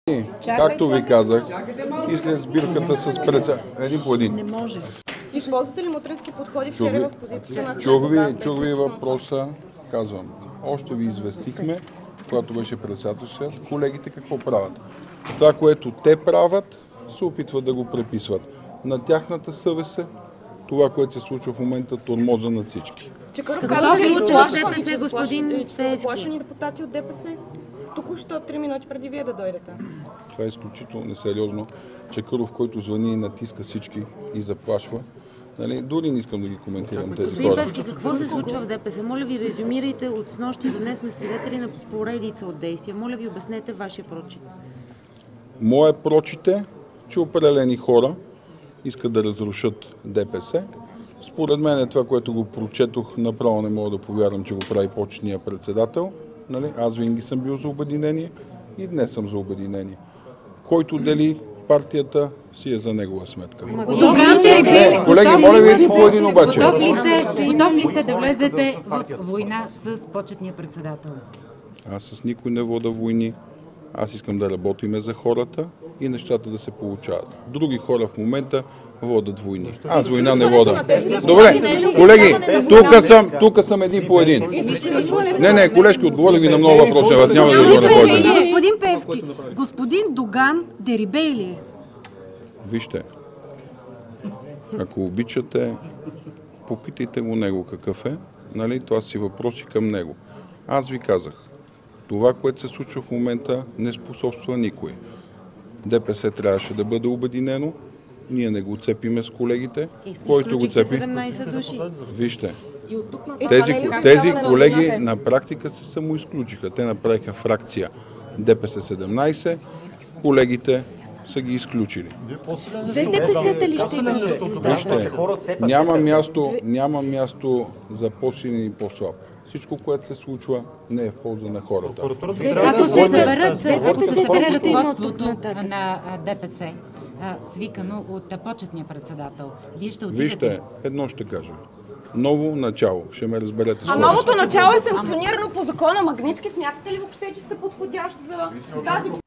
Както ви казах, и след сбирката с един по един. Не може. Използвате ли мутренски подходи вчера в позицията на Чух ви въпроса, казвам. Още ви известихме, когато беше председателството, колегите какво правят. Това, което те правят, се опитват да го преписват. На тяхната съвест е това, което се случва в момента, тормоза на всички. Какво се случва в ДПС, господин Пеевски? Заплашени депутати от ДПС? Току-що 3 минути преди вие да дойдете. Това е изключително несериозно. Чакъров, който звъни и натиска всички и заплашва. Нали? Дори не искам да ги коментирам тези Господин хора. Пеевски, какво се случва в ДПС? Моля ви, резюмирайте от нощи до днес сме свидетели на поредица от действия. Моля ви, обяснете вашия прочит. Мое прочит е, че определени хора искат да разрушат ДПС. Според мен е това, което го прочетох, направо не мога да повярвам, че го прави почетния председател. Нали? Аз винаги съм бил за обединение и днес съм за обединение. Който дели партията, си е за негова сметка. Колеги, моля ви един по един обаче. Готов ли сте да влезете в война с почетния председател? Аз с никой не вода войни. Аз искам да работиме за хората и нещата да се получават. Други хора в момента водят войни. Аз война не вода. Добре, колеги, тук съм един по един. Не, колежки, отговорих ви на много въпроси. Аз няма да отговоря на повече. Господин Пеевски, господин Доган Дерибей ли е? Вижте, ако обичате, попитайте му него какъв е. Нали? Това си въпроси към него. Аз ви казах, това, което се случва в момента, не способства никой. ДПС трябваше да бъде обединено, ние не го цепиме с колегите. Който го цепи? 17 души. Вижте, тези колеги на практика се самоизключиха. Те направиха фракция ДПС 17, колегите са ги изключили. Вие ДПС-та ли ще имате? Вижте, няма място за по-силен и по-слаб. Всичко, което се случва, не е в полза на хората. Ако се съберат ръководството на ДПС, свикано от почетния председател, вие ще отидете? Вижте, едно ще кажа. Ново начало. Ще ме разберете. А новото начало е санкционирано по закона Магнитски. Смятате ли въобще, че сте подходящ за тази